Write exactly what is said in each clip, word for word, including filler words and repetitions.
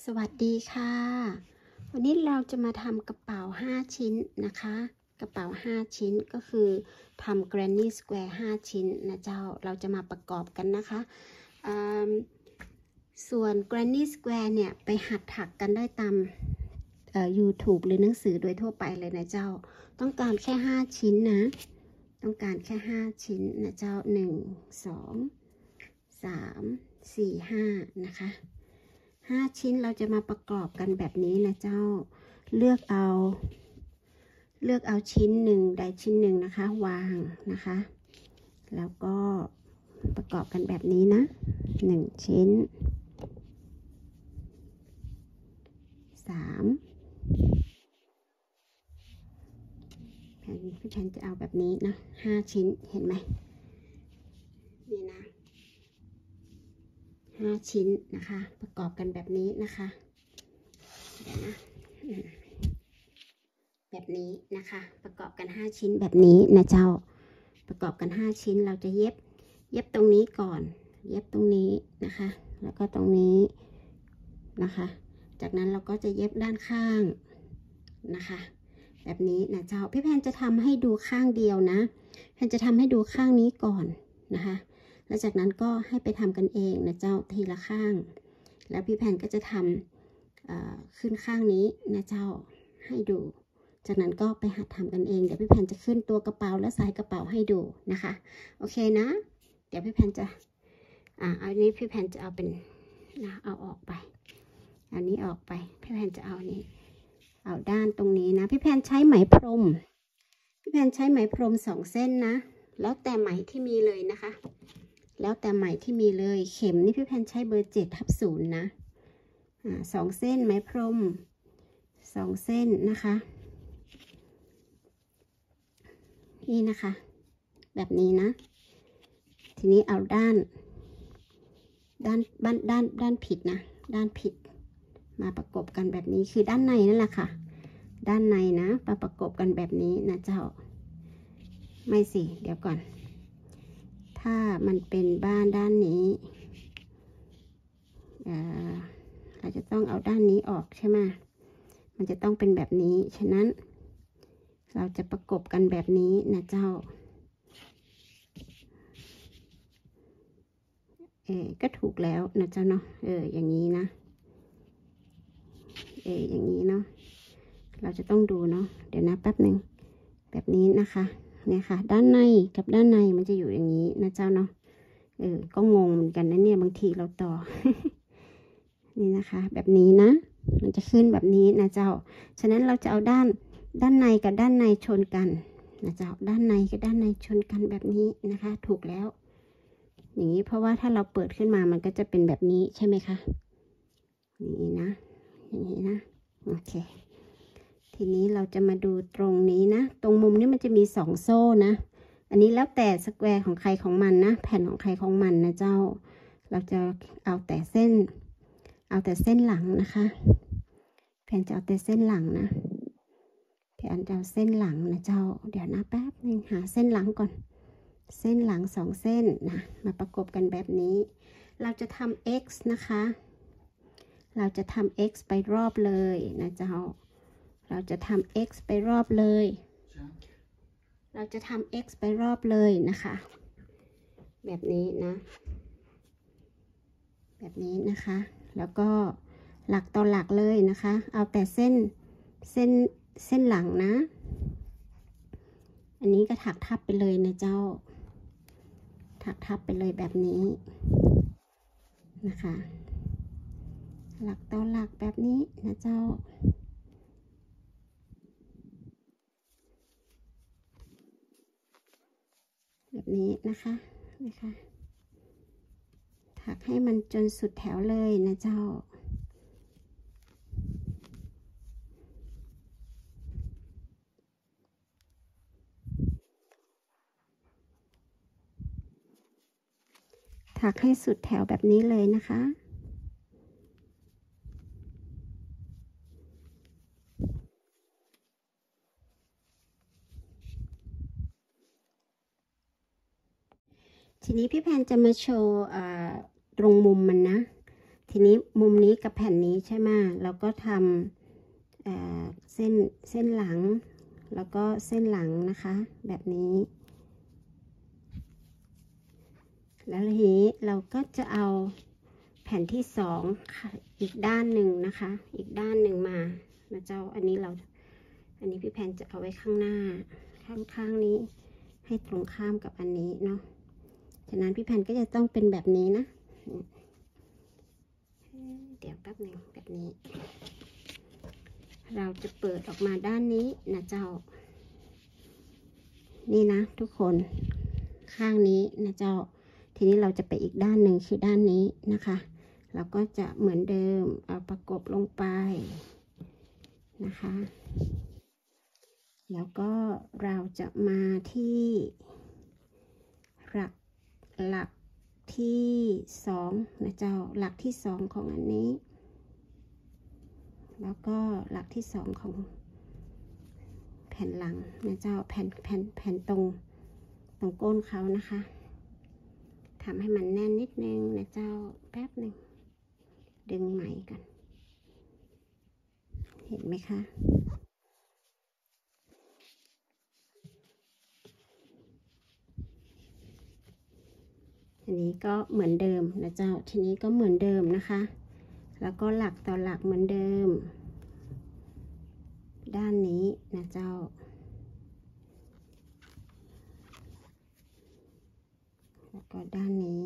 วัสดีค่ะวันนี้เราจะมาทำกระเป๋าห้าชิ้นนะคะกระเป๋าห้าชิ้นก็คือทำ Granny Square ห้าชิ้นนะเจ้าเราจะมาประกอบกันนะคะส่วน Granny Square เนี่ยไปหัดถักกันได้ตาม YouTube หรือหนังสือโดยทั่วไปเลยนะเจ้าต้องการแค่ห้าชิ้นนะต้องการแค่ห้าชิ้นนะเจ้าหนึ่ง สอง สาม สี่ ห้านะคะห้าชิ้นเราจะมาประกอบกันแบบนี้นะเจ้าเลือกเอาเลือกเอาชิ้นหนึ่งใดชิ้นหนึ่งนะคะวางนะคะแล้วก็ประกอบกันแบบนี้นะหนึ่งชิ้นสามแผ่นพี่แผ่นจะเอาแบบนี้นะห้าชิ้นเห็นไหมนี่นะห้าชิ้นนะคะประกอบกันแบบนี้นะคะเดี๋ยวนะแบบนี้นะคะประกอบกันห้าชิ้นแบบนี้นะเจ้าประกอบกันห้าชิ้นเราจะเย็บเย็บตรงนี้ก่อนเย็บตรงนี้นะคะแล้วก็ตรงนี้นะคะจากนั้นเราก็จะเย็บด้านข้างนะคะแบบนี้นะเจ้าพี่แพนจะทำให้ดูข้างเดียวนะแพนจะทำให้ดูข้างนี้ก่อนนะคะแล้วจากนั้นก็ให้ไปทำกันเองนะเจ้าทีละข้างแล้วพี่แพนก็จะทำขึ้นข้างนี้นะเจ้าให้ดูจากนั้นก็ไปหัดทำกันเองเดี๋ยวพี่แพนจะขึ้นตัวกระเป๋าและสายกระเป๋าให้ดูนะคะโอเคนะเดี๋ยวพี่แพนจะอ่าอันนี้พี่แพนจะเอาเป็นนะเอาออกไปอันนี้ออกไปพี่แพนจะเอานี้เอาด้านตรงนี้นะพี่แพนใช้ไหมพรมพี่แพนใช้ไหมพรมสองเส้นนะแล้วแต่ไหมที่มีเลยนะคะแล้วแต่ไหมที่มีเลยเข็มนี่พี่แพนใช้เบอร์เจ็ดทับศูนย์นะอ่าสองเส้นไหมพรมสองเส้นนะคะนี่นะคะแบบนี้นะทีนี้เอาด้านด้านด้านด้านด้านผิดนะด้านผิดมาประกบกันแบบนี้คือด้านในนั่นแหละค่ะด้านในนะมาประกบกันแบบนี้นะเจ้าไม่สิเดี๋ยวก่อนถ้ามันเป็นบ้านด้านนี้เอ่อเราจะต้องเอาด้านนี้ออกใช่ไหมมันจะต้องเป็นแบบนี้ฉะนั้นเราจะประกบกันแบบนี้นะเจ้าเออก็ถูกแล้วนะเจ้าเนาะเอออย่างนี้นะเอออย่างนี้เนาะเราจะต้องดูเนาะเดี๋ยวนะแป๊บหนึ่งแบบนี้นะคะเนี่ยค่ะด้านในกับด้านในมันจะอยู่อย่างนี้นะเจ้าเนาะเออก็งงเหมือนกันนะเนี่ยบางทีเราต่อ นี่นะคะแบบนี้นะมันจะขึ้นแบบนี้นะเจ้าฉะนั้นเราจะเอาด้านด้านในกับด้านในชนกันนะเจ้าด้านในกับด้านในชนกันแบบนี้นะคะถูกแล้วอย่างนี้เพราะว่าถ้าเราเปิดขึ้นมามันก็จะเป็นแบบนี้ใช่ไหมคะนี่นะอย่างนี้นะโอเคทีนี้เราจะมาดูตรงนี้นะตรงมุมนี้มันจะมีสองโซ่นะอันนี้แล้วแต่สแควร์ของใครของมันนะแผ่นของใครของมันนะเจ้าเราจะเอาแต่เส้นเอาแต่เส้นหลังนะคะแผ่นจะเอาแต่เส้นหลังนะแผ่นจะเอาเส้นหลังนะเจ้าเดี๋ยวนะแป๊บนึงหาเส้นหลังก่อนเส้นหลังสองเส้นนะมาประกบกันแบบนี้เราจะทำ x นะคะเราจะทำ x ไปรอบเลยนะเจ้าเราจะทำ x ไปรอบเลยเราจะทำ x ไปรอบเลยนะคะแบบนี้นะแบบนี้นะคะแล้วก็หลักต่อหลักเลยนะคะเอาแต่เส้นเส้นเส้นหลังนะอันนี้ก็ถักทับไปเลยนะเจ้าถักทับไปเลยแบบนี้นะคะหลักต่อหลักแบบนี้นะเจ้าแบบนี้นะคะนะคะถักให้มันจนสุดแถวเลยนะเจ้าถักให้สุดแถวแบบนี้เลยนะคะทีนี้พี่แพนจะมาโชว์ตรงมุมมันนะทีนี้มุมนี้กับแผ่นนี้ใช่ไหมเราก็ทำเอ่อเส้นเส้นหลังแล้วก็เส้นหลังนะคะแบบนี้แล้วทีนี้เราก็จะเอาแผ่นที่สองอีกด้านหนึ่งนะคะอีกด้านหนึ่งมานะเจ้าอันนี้เราอันนี้พี่แพนจะเอาไว้ข้างหน้าข้างๆนี้ให้ตรงข้ามกับอันนี้เนาะฉะนั้นพี่แพนก็จะต้องเป็นแบบนี้นะเดี๋ยวแป๊บหนึ่งแบบนี้เราจะเปิดออกมาด้านนี้นะเจ้านี่นะทุกคนข้างนี้นะเจ้าทีนี้เราจะไปอีกด้านหนึ่งคือด้านนี้นะคะเราก็จะเหมือนเดิมเอาประกบลงไปนะคะแล้วก็เราจะมาที่หลักหลักที่สองนะเจ้าหลักที่สองของอันนี้แล้วก็หลักที่สองของแผ่นหลังนะเจ้าแผ่นแผ่นแผ่นตรงตรงก้นเขานะคะทำให้มันแน่นนิดนึงนะเจ้าแป๊บหนึ่งดึงไหมกันเห็นไหมคะอันนี้ก็เหมือนเดิมนะเจ้าทีนี้ก็เหมือนเดิมนะคะแล้วก็หลักต่อหลักเหมือนเดิมด้านนี้นะเจ้าแล้วก็ด้านนี้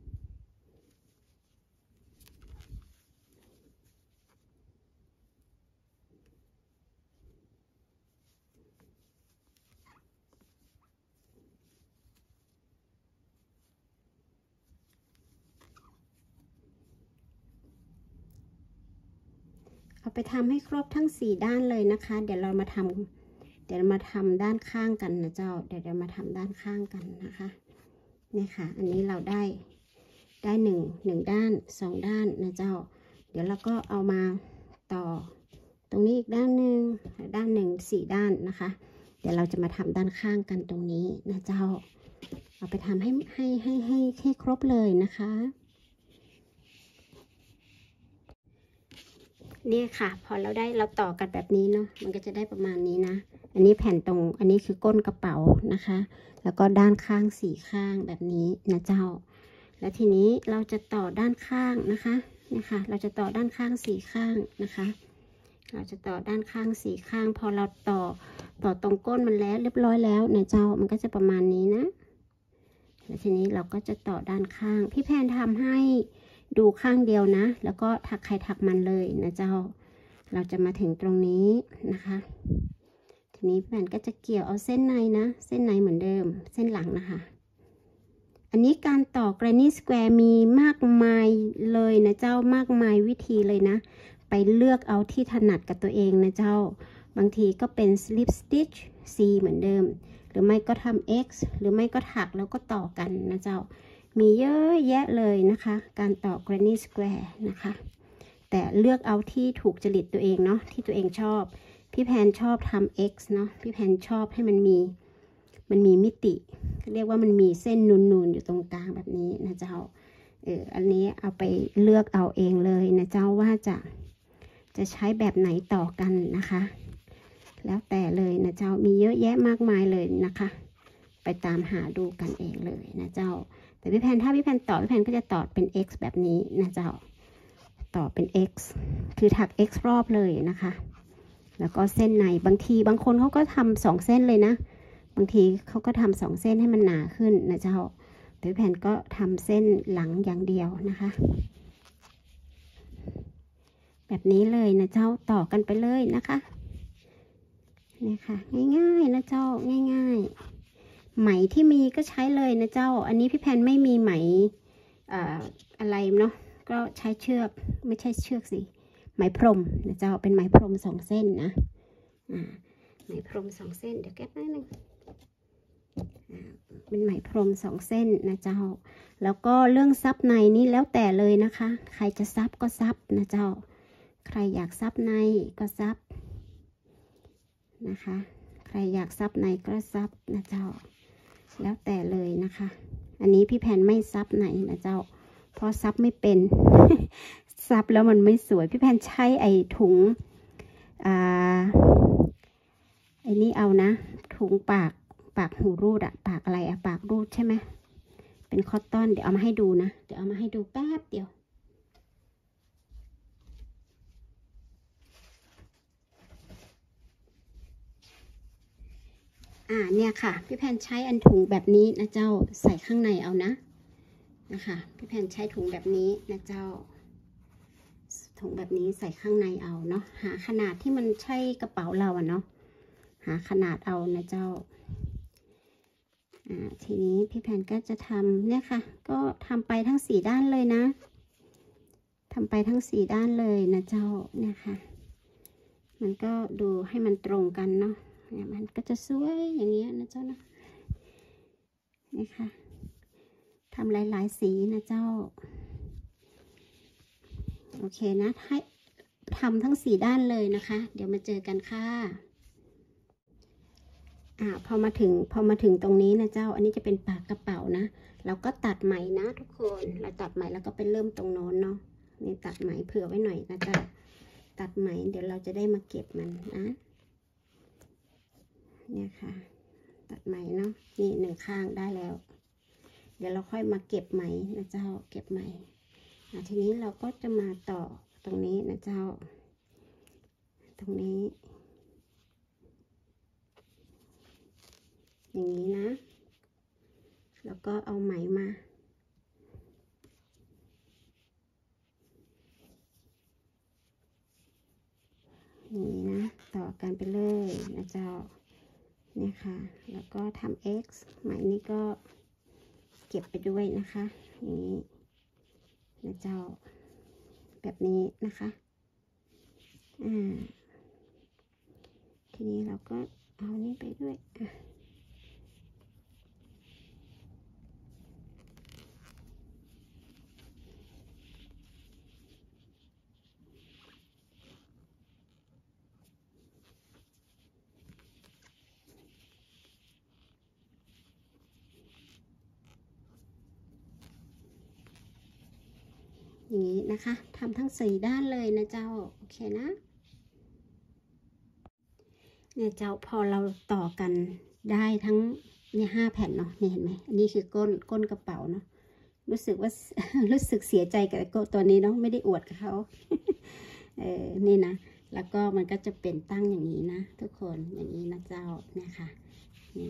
เอาไปทำให้ครบทั้งสี่ด้านเลยนะคะเดี๋ยวเรามาทำเดี๋ยวเรามาทำด้านข้างกันนะเจ้าเดี๋ยวเรามาทำด้านข้างกันนะคะนี่ค่ะอันนี้เราได้ได้หนึ่งหนึ่งด้านสองด้านนะเจ้าเดี๋ยวเราก็เอามาต่อตรงนี้อีกด้านหนึ่งด้านหนึ่งสี่ด้านนะคะเดี๋ยวเราจะมาทำด้านข้างกันตรงนี้นะเจ้าเอาไปทำให้ให้ให้ให้ให้ครบเลยนะคะนี่ค่ะพอเราได้เราต่อกันแบบนี้เนาะมันก็จะได้ประมาณนี้นะอันนี้แผ่นตรงอันนี้คือก้นกระเป๋านะคะแล้วก็ด้านข้างสี่ข้างแบบนี้นะเจ้าแล้วทีนี้เราจะต่อด้านข้างนะคะนี่ค่ะเราจะต่อด้านข้างสี่ข้างนะคะเราจะต่อด้านข้างสี่ข้างพอเราต่อต่อตรงก้นมันแล้วเรียบร้อยแล้วนะเจ้ามันก็จะประมาณนี้นะแล้วทีนี้เราก็จะต่อด้านข้างพี่แพนทำให้ดูข้างเดียวนะแล้วก็ถักใครถักมันเลยนะเจ้าเราจะมาถึงตรงนี้นะคะทีนี้แผ่นก็จะเกี่ยวเอาเส้นในนะเส้นในเหมือนเดิมเส้นหลังนะคะอันนี้การต่อ Granny Square มีมากมายเลยนะเจ้ามากมายวิธีเลยนะไปเลือกเอาที่ถนัดกับตัวเองนะเจ้าบางทีก็เป็น slip stitch C เหมือนเดิมหรือไม่ก็ทำ X หรือไม่ก็ถักแล้วก็ต่อกันนะเจ้ามีเยอะแยะเลยนะคะการต่อ Granny Square นะคะแต่เลือกเอาที่ถูกจริตตัวเองเนาะที่ตัวเองชอบพี่แพนชอบทำ X เนาะพี่แพนชอบให้มันมีมันมีมิติเรียกว่ามันมีเส้นนูนๆอยู่ตรงกลางแบบนี้นะเจ้าเอออันนี้เอาไปเลือกเอาเองเลยนะเจ้าว่าจะจะใช้แบบไหนต่อกันนะคะแล้วแต่เลยนะเจ้ามีเยอะแยะมากมายเลยนะคะไปตามหาดูกันเองเลยนะเจ้าแต่พี่แพนถ้าพี่แพนต่อพี่แพนก็จะต่อเป็น X แบบนี้นะเจ้าต่อเป็น X คือถัก X รอบเลยนะคะแล้วก็เส้นในบางทีบางคนเขาก็ทำสองเส้นเลยนะบางทีเขาก็ทำสองเส้นให้มันหนาขึ้นนะเจ้าแต่พี่แพนก็ทำเส้นหลังอย่างเดียวนะคะแบบนี้เลยนะเจ้าต่อกันไปเลยนะคะนี่ค่ะง่ายๆนะเจ้าง่ายๆไหมที่มีก็ใช้เลยนะเจ้าอันนี้พี่แพนไม่มีไหมอ่าอะไรเนาะก็ใช้เชือกไม่ใช่เชือกสิไหมพรมนะเจ้าเป็นไหมพรมสองเส้นนะอ่าไหมพรมสองเส้นเดี๋ยวแก้นิดนึงเป็นไหมพรมสองเส้นนะเจ้าแล้วก็เรื่องซับในนี่แล้วแต่เลยนะคะใครจะซับก็ซับนะเจ้าใครอยากซับในก็ซับนะคะใครอยากซับในก็ซับนะเจ้าแล้วแต่เลยนะคะอันนี้พี่แพนไม่ซับในนะเจ้าเพราะซับไม่เป็นซับแล้วมันไม่สวยพี่แพนใช้ไอ้ถุงอ่าไอ้นี่เอานะถุงปากปากหูรูดอะปากอะไรอะปากรูดใช่ไหมเป็นคอตตอนเดี๋ยวเอามาให้ดูนะเดี๋ยวเอามาให้ดูแป๊บเดียวอ่าเนี่ยค่ะพี่แพนใช้อันถุงแบบนี้นะเจ้าใส่ข้างในเอานะนะคะพี่แพนใช้ถุงแบบนี้นะเจ้าถุงแบบนี้ใส่ข้างในเอาเนาะหาขนาดที่มันใช่กระเป๋าเราอะเนาะหาขนาดเอานะเจ้าอ่าทีนี้พี่แพนก็จะทำเนี่ยค่ะก็ทำไปทั้งสี่ด้านเลยนะทำไปทั้งสี่ด้านเลยนะเจ้าเนี่ยค่ะมันก็ดูให้มันตรงกันเนาะเนี่ยมันก็จะสวยอย่างเงี้ยนะเจ้านะนี่ค่ะทำหลายๆสีนะเจ้าโอเคนะให้ทำทั้งสี่ด้านเลยนะคะเดี๋ยวมาเจอกันค่ะอ่าพอมาถึงพอมาถึงตรงนี้นะเจ้าอันนี้จะเป็นปากกระเป๋านะเราก็ตัดไหมนะทุกคนเราตัดไหมแล้วก็ไปเริ่มตรงโน้นเนาะนี่ตัดไหมเผื่อไว้หน่อยนะเจ้าตัดไหมเดี๋ยวเราจะได้มาเก็บมันนะเนี่ยค่ะตัดไหมเนาะนี่หนึ่งข้างได้แล้วเดี๋ยวเราค่อยมาเก็บไหมนะเจ้าเก็บไหมทีนี้เราก็จะมาต่อตรงนี้นะเจ้าตรงนี้อย่างนี้นะแล้วก็เอาไหมมาอย่างนี้นะต่อกันไปเลยนะเจ้าเนี่ยค่ะแล้วก็ทำ X ไหมนี้ก็เก็บไปด้วยนะคะอย่างนี้นะเจ้าแบบนี้นะคะอ่าทีนี้เราก็เอานี่ไปด้วยอย่างนี้นะคะทำทั้งสี่ด้านเลยนะเจ้าโอเคนะเนี่ยเจ้าพอเราต่อกันได้ทั้งเนี่ยห้าแผ่นเนาะนี่เห็นไหมอันนี้คือก้นก้นกระเป๋าเนาะรู้สึกว่า รู้สึกเสียใจกับตัวนี้เนาะไม่ได้อวดกับเขา เออนี่นะแล้วก็มันก็จะเป็นตั้งอย่างนี้นะทุกคนอย่างนี้นะเจ้าเนี่ยค่ะนี่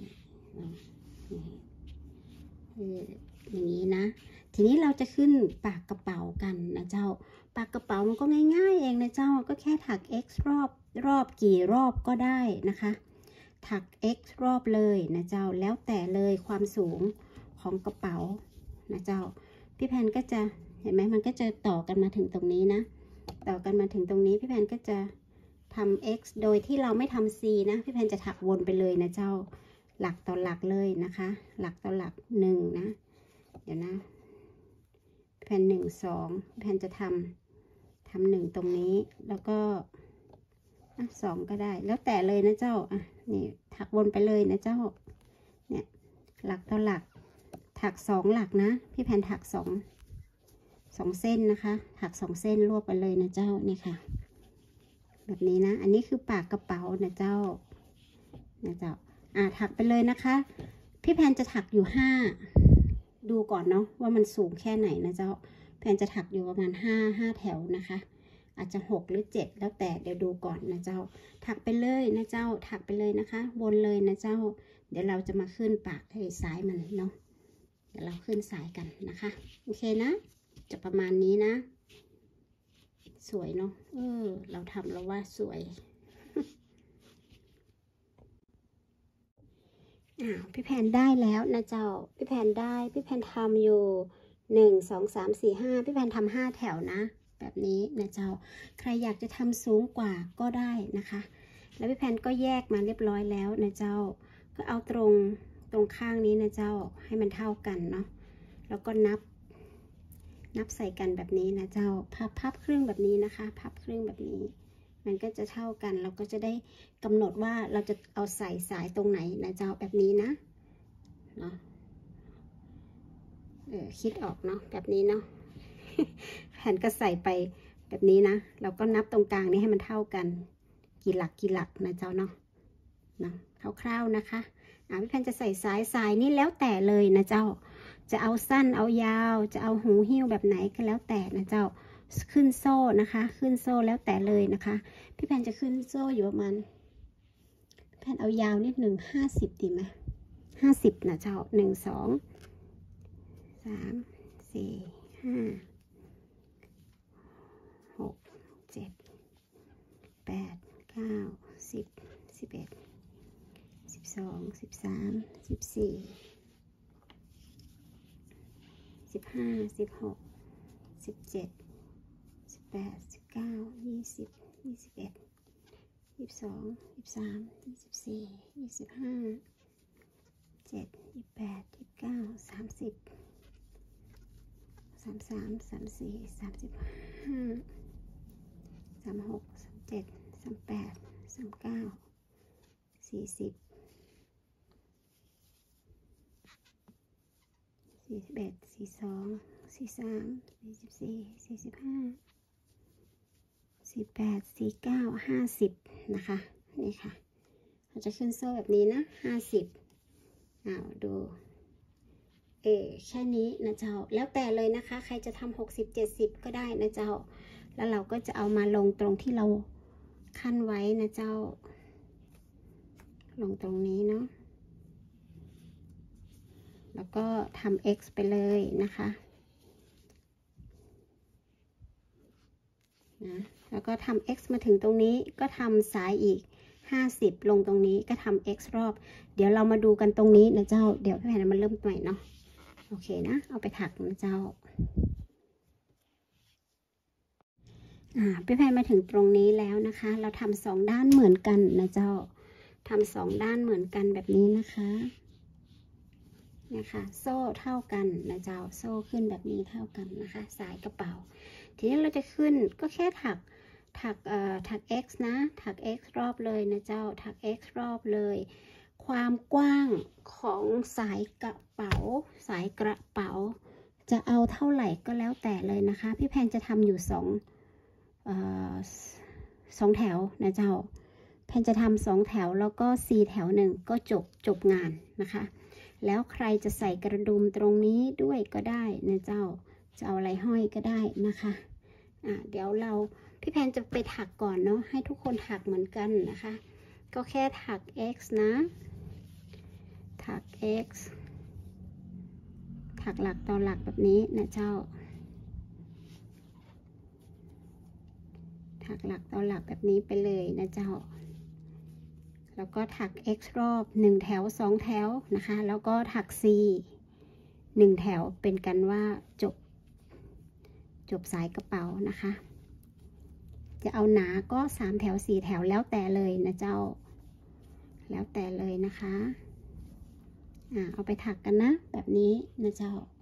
อย่างนี้นะทีนี้เราจะขึ้นปากกระเป๋ากันนะเจ้าปากกระเป๋ามันก็ง่ายๆเองนะเจ้าก็แค่ถัก x รอบรอบกี่รอบก็ได้นะคะถัก x รอบเลยนะเจ้าแล้วแต่เลยความสูงของกระเป๋านะเจ้าพี่แพนก็จะเห็นไหมมันก็จะต่อกันมาถึงตรงนี้นะต่อกันมาถึงตรงนี้พี่แพนก็จะทำ x โดยที่เราไม่ทำ c นะพี่แพนจะถักวนไปเลยนะเจ้าหลักต่อหลักเลยนะคะหลักต่อหลักหนึ่งนะเดี๋ยวนะแผ่นหนึ่งสองแผ่นจะทำทำหนึ่งตรงนี้แล้วก็อ่ะสองก็ได้แล้วแต่เลยนะเจ้าอ่ะนี่ถักวนไปเลยนะเจ้าเนี่ยหลักต่อหลักถักสองหลักนะพี่แผ่นถักสองสองเส้นนะคะถักสองเส้นรวบไปเลยนะเจ้านี่ค่ะแบบนี้นะอันนี้คือปากกระเป๋านะเจ้านะเจ้าอ่ะถักไปเลยนะคะพี่แผ่นจะถักอยู่ห้าดูก่อนเนาะว่ามันสูงแค่ไหนนะเจ้าแผ่นจะถักอยู่ประมาณห้าห้าแถวนะคะอาจจะหกหรือเจ็ดแล้วแต่เดี๋ยวดูก่อนนะเจ้าถักไปเลยนะเจ้าถักไปเลยนะคะวนเลยนะเจ้าเดี๋ยวเราจะมาขึ้นปากให้สายมันเนาะเดี๋ยวเราขึ้นสายกันนะคะโอเคนะจะประมาณนี้นะสวยเนาะเออเราทำแล้วว่าสวยอ่าพี่แพนได้แล้วนะเจ้าพี่แพนได้พี่แพนทำอยู่หนึ่งสองสามสี่ห้าพี่แพนทำห้าแถวนะแบบนี้นะเจ้าใครอยากจะทำสูงกว่าก็ได้นะคะแล้วพี่แพนก็แยกมาเรียบร้อยแล้วนะเจ้าก็เอาตรงตรงข้างนี้นะเจ้าให้มันเท่ากันเนาะแล้วก็นับนับใส่กันแบบนี้นะเจ้าพับพับครึ่งแบบนี้นะคะพับครึ่งแบบนี้มันก็จะเท่ากันเราก็จะได้กำหนดว่าเราจะเอาใส่สายตรงไหนนะเจ้าแบบนี้นะเนาะเออคิดออกเนาะแบบนี้เนาะแผ่นก็ใส่ไปแบบนี้นะเราก็นับตรงกลางนี้ให้มันเท่ากันกี่หลักกี่หลักนะเจ้าเนาะนะคร่าวๆนะคะอ่าพี่แพนจะใส่สายสายนี่แล้วแต่เลยนะเจ้าจะเอาสั้นเอายาวจะเอาหูหิ้วแบบไหนก็แล้วแต่นะเจ้าขึ้นโซ่นะคะขึ้นโซ่แล้วแต่เลยนะคะพี่แพนจะขึ้นโซ่อยู่ประมาณพี่แพนเอายาวนิดหนึ่งห้าสิบดีไหมห้าสิบนะเจ้าหนึ่งสองสามสี่ห้าหกเจ็ดแปดเก้าสิบสิบเอ็ดสิบสองสิบสามสิบสี่สิบห้าสิบหกสิบเจ็ดสิบแปดสิบเก้ายี่สิบยี่สิบเอ็ดยี่สิบสองยี่สิบสามยี่สิบสี่ยี่สิบห้าเจ็ดยี่สิบแปดยี่สิบเก้าสามสิบสามสามสามสี่สามสิบห้าสามหกสามเจ็ดสามแปดสามเก้าสี่สิบสี่สิบเอ็ดสี่สองสี่สามสี่สิบสี่สี่สิบห้าสี่แปดสี่เก้าห้าสิบนะคะนี่ค่ะเราจะขึ้นโซ่แบบนี้นะห้าสิบอ้าวดูเอแค่นี้นะเจ้าแล้วแต่เลยนะคะใครจะทำหกสิบเจ็ดสิบก็ได้นะเจ้าแล้วเราก็จะเอามาลงตรงที่เราขั้นไว้นะเจ้าลงตรงนี้เนาะแล้วก็ทำ x ไปเลยนะคะนะแล้วก็ทำ x มาถึงตรงนี้ก็ทำสายอีกห้าสิบลงตรงนี้ก็ทำ x รอบเดี๋ยวเรามาดูกันตรงนี้นะเจ้าเดี๋ยวพี่แพนมันเริ่มใหม่เนาะโอเคนะเอาไปถักนะเจ้าอ่าพี่แพนมาถึงตรงนี้แล้วนะคะเราทำสองด้านเหมือนกันนะเจ้าทำสองด้านเหมือนกันแบบนี้นะคะนะคะโซ่เท่ากันนะเจ้าโซ่ขึ้นแบบนี้เท่ากันนะคะสายกระเป๋าทีนี้เราจะขึ้นก็แค่ถักถักเอ่อถัก x นะถัก x รอบเลยนะเจ้าถัก x รอบเลยความกว้างของสายกระเป๋าสายกระเป๋าจะเอาเท่าไหร่ก็แล้วแต่เลยนะคะพี่แพนจะทำอยู่สองเอ่อสองแถวนะเจ้าแพนจะทำสองแถวแล้วก็สี่แถวหนึ่งก็จบจบงานนะคะแล้วใครจะใส่กระดุมตรงนี้ด้วยก็ได้นะเจ้าจะเอาอะไรห้อยก็ได้นะคะอ่ะเดี๋ยวเราพี่แพนจะไปถักก่อนเนาะให้ทุกคนถักเหมือนกันนะคะก็แค่ถัก x นะถัก x ถักหลักต่อหลักแบบนี้นะเจ้าถักหลักต่อหลักแบบนี้ไปเลยนะเจ้าแล้วก็ถัก x รอบหนึ่งแถวสองแถวนะคะแล้วก็ถัก c หนึ่งแถวเป็นกันว่าจบจบสายกระเป๋านะคะจะเอาหนาก็สามแถวสี่แถวแล้วแต่เลยนะเจ้าแล้วแต่เลยนะคะอ่าเอาไปถักกันนะแบบนี้นะเจ้า